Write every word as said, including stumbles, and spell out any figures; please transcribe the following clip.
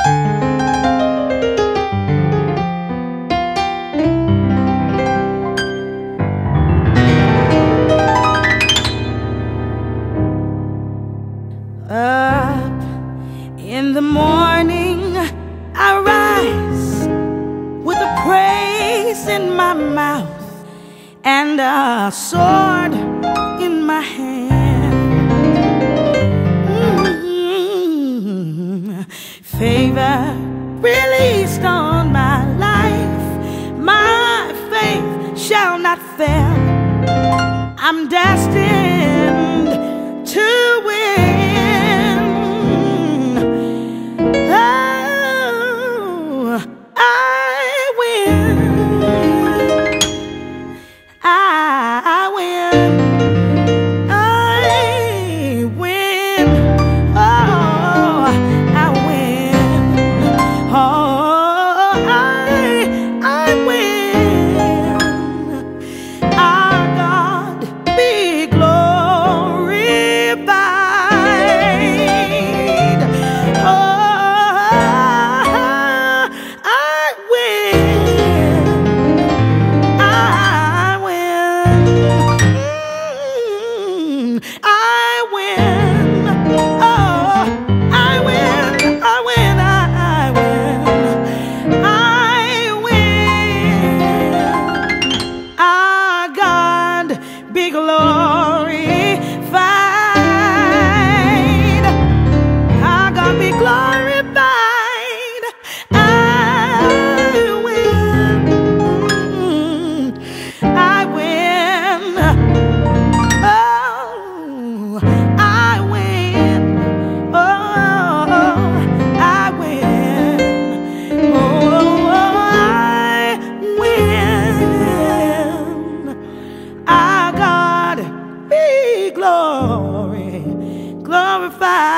Up in the morning I rise with a praise in my mouth and a sword in my hand. Mm-hmm. Favor released on my life, my faith shall not fail. I'm destined to win. Glorified.